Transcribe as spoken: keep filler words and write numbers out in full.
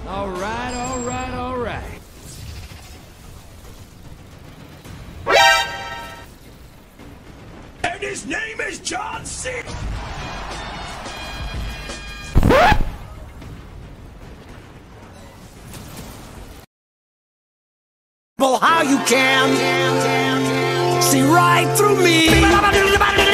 All right, all right, all right. And his name is John C. How you can see right through me.